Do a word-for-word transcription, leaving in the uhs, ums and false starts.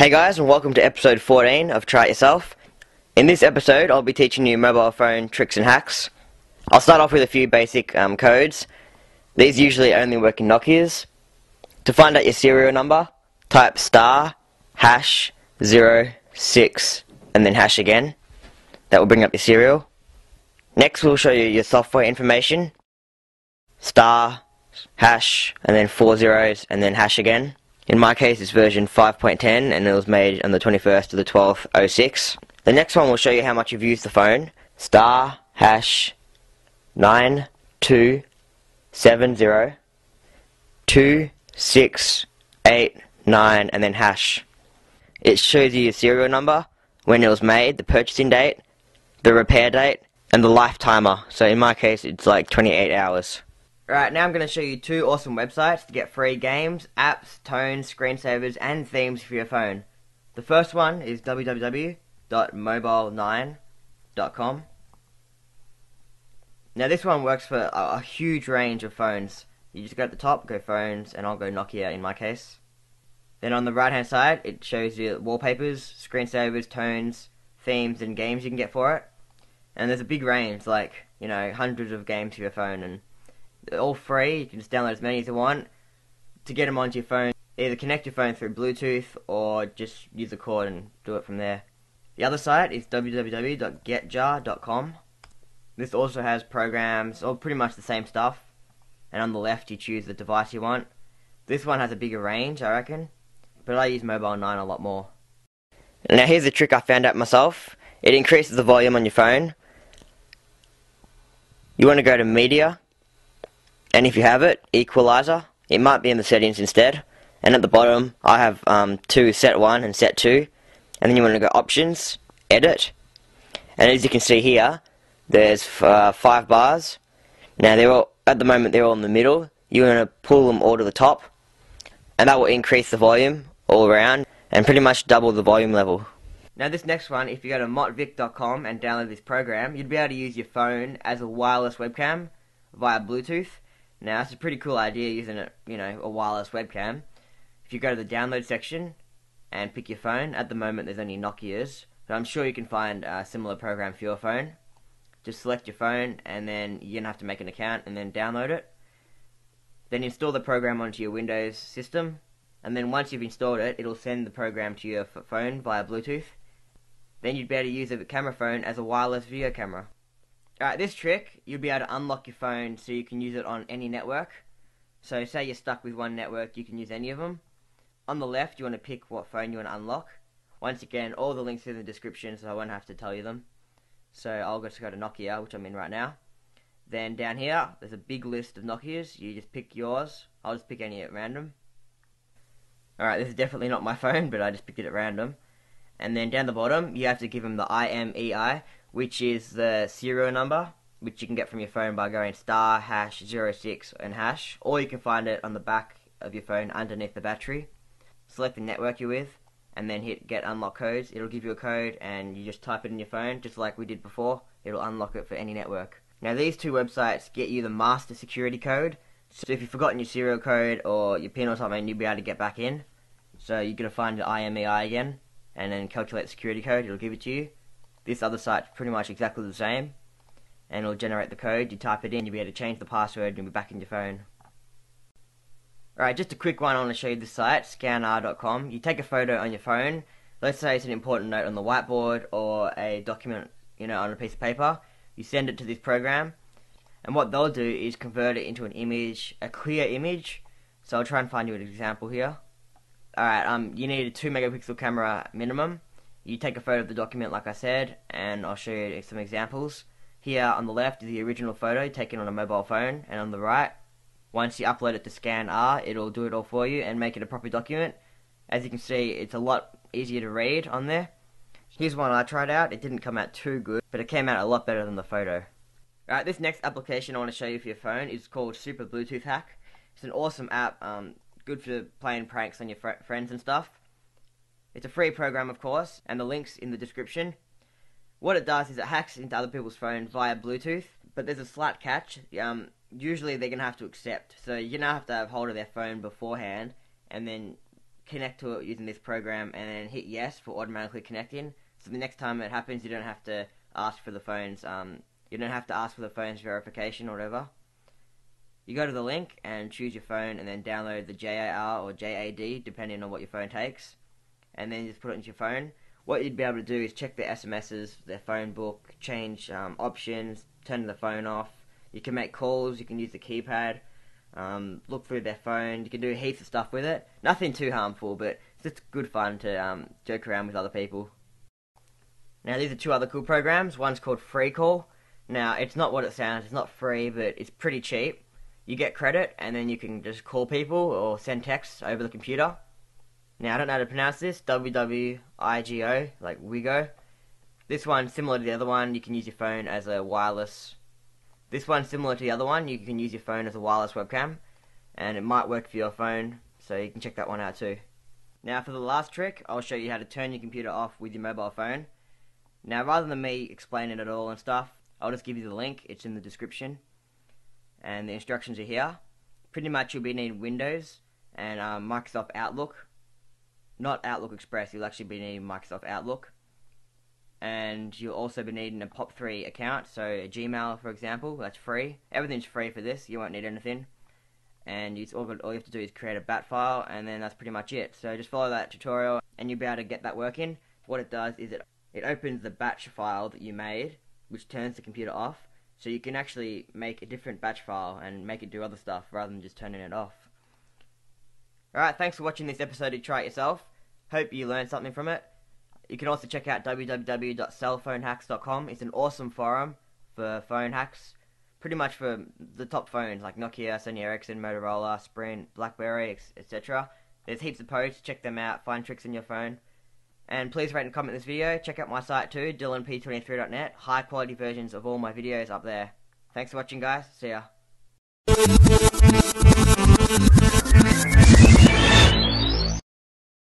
Hey guys, and welcome to episode fourteen of Try It Yourself. In this episode, I'll be teaching you mobile phone tricks and hacks. I'll start off with a few basic um, codes. These usually only work in Nokias. To find out your serial number, type star, hash, zero, six, and then hash again. That will bring up your serial. Next, we'll show you your software information. Star, hash, and then four zeros, and then hash again. In my case, it's version five point ten, and it was made on the twenty-first of the twelfth, oh six. The next one will show you how much you've used the phone. Star, hash, nine, two, seven, zero, two, six, eight, nine, and then hash. It shows you your serial number, when it was made, the purchasing date, the repair date, and the life timer. So in my case, it's like twenty-eight hours. Alright, now I'm going to show you two awesome websites to get free games, apps, tones, screensavers, and themes for your phone. The first one is w w w dot mobile nine dot com. Now this one works for a, a huge range of phones. You just go at the top, go phones, and I'll go Nokia in my case. Then on the right hand side, it shows you wallpapers, screensavers, tones, themes, and games you can get for it. And there's a big range, like, you know, hundreds of games for your phone, and they're all free. You can just download as many as you want. To get them onto your phone, either connect your phone through Bluetooth or just use a cord and do it from there. The other site is w w w dot get jar dot com. This also has programs, all pretty much the same stuff. And on the left you choose the device you want. This one has a bigger range, I reckon. But I use Mobile nine a lot more. Now here's a trick I found out myself. It increases the volume on your phone. You want to go to Media. And if you have it, equalizer. It might be in the settings instead. And at the bottom, I have um, two, set one and set two. And then you want to go options, edit. And as you can see here, there's uh, five bars. Now they're all, at the moment they're all in the middle. You want to pull them all to the top. And that will increase the volume all around and pretty much double the volume level. Now this next one, if you go to motvic dot com and download this program, you'd be able to use your phone as a wireless webcam via Bluetooth. Now, it's a pretty cool idea using it, you know, a wireless webcam. If you go to the download section and pick your phone, at the moment there's only Nokias, but I'm sure you can find a similar program for your phone. Just select your phone, and then you're going to have to make an account and then download it. Then install the program onto your Windows system, and then once you've installed it, it'll send the program to your phone via Bluetooth. Then you'd be able to use a camera phone as a wireless video camera. Alright, this trick, you'll be able to unlock your phone so you can use it on any network. So say you're stuck with one network, you can use any of them. On the left, you want to pick what phone you want to unlock. Once again, all the links are in the description, so I won't have to tell you them. So I'll just go to Nokia, which I'm in right now. Then down here, there's a big list of Nokias. You just pick yours. I'll just pick any at random. Alright, this is definitely not my phone, but I just picked it at random. And then down the bottom, you have to give them the I M E I, which is the serial number, which you can get from your phone by going star, hash, zero six, and hash. Or you can find it on the back of your phone underneath the battery. Select the network you're with, and then hit get unlock codes. It'll give you a code, and you just type it in your phone, just like we did before. It'll unlock it for any network. Now these two websites get you the master security code. So if you've forgotten your serial code or your PIN or something, you'll be able to get back in. So you're going to find your I M E I again, and then calculate the security code. It'll give it to you. This other site's pretty much exactly the same, and it'll generate the code. You type it in, you'll be able to change the password, and you'll be back in your phone. Alright, just a quick one. I want to show you this site, scan r dot com. You take a photo on your phone. Let's say it's an important note on the whiteboard or a document, you know, on a piece of paper. You send it to this program, and what they'll do is convert it into an image, a clear image. So I'll try and find you an example here. Alright, um, you need a two megapixel camera minimum. You take a photo of the document like I said, and I'll show you some examples. Here on the left is the original photo taken on a mobile phone, and on the right, once you upload it to scan R, it'll do it all for you and make it a proper document. As you can see, it's a lot easier to read on there. Here's one I tried out. It didn't come out too good, but it came out a lot better than the photo. Alright, this next application I want to show you for your phone is called Super Bluetooth Hack. It's an awesome app, um, good for playing pranks on your fr friends and stuff. It's a free program, of course, and the link's in the description. What it does is it hacks into other people's phones via Bluetooth, but there's a slight catch. Um, usually they're going to have to accept, so you're going to have to have hold of their phone beforehand, and then connect to it using this program and then hit yes for automatically connecting. So the next time it happens, you don't have to ask for the phone's um, you don't have to ask for the phone's verification or whatever. You go to the link and choose your phone and then download the J A R or J A D depending on what your phone takes, and then you just put it into your phone. What you'd be able to do is check their S M Ses, their phone book, change um, options, turn the phone off. You can make calls, you can use the keypad, um, look through their phone, you can do heaps of stuff with it. Nothing too harmful, but it's just good fun to um, joke around with other people. Now these are two other cool programs. One's called Free Call. Now it's not what it sounds, it's not free, but it's pretty cheap. You get credit and then you can just call people or send texts over the computer. Now I don't know how to pronounce this, W W I G O, like Wigo. This one's similar to the other one, you can use your phone as a wireless. This one's similar to the other one, you can use your phone as a wireless webcam, and it might work for your phone, so you can check that one out too. Now for the last trick, I'll show you how to turn your computer off with your mobile phone. Now rather than me explaining it all and stuff, I'll just give you the link, it's in the description, and the instructions are here. Pretty much you'll be needing Windows and um, Microsoft Outlook. Not Outlook Express, you'll actually be needing Microsoft Outlook. And you'll also be needing a pop three account, so a Gmail for example, that's free. Everything's free for this, you won't need anything. And you, all, all you have to do is create a bat file, and then that's pretty much it. So just follow that tutorial and you'll be able to get that working. What it does is it, it opens the batch file that you made, which turns the computer off, so you can actually make a different batch file and make it do other stuff rather than just turning it off. Alright, thanks for watching this episode to Try It Yourself. Hope you learned something from it. You can also check out w w w dot cell phone hacks dot com. It's an awesome forum for phone hacks, pretty much for the top phones like Nokia, Sony Ericsson, Motorola, Sprint, BlackBerry, et cetera. There's heaps of posts, check them out, find tricks in your phone. And please rate and comment this video. Check out my site too, dylan p twenty-three dot net. High quality versions of all my videos up there. Thanks for watching guys, see ya.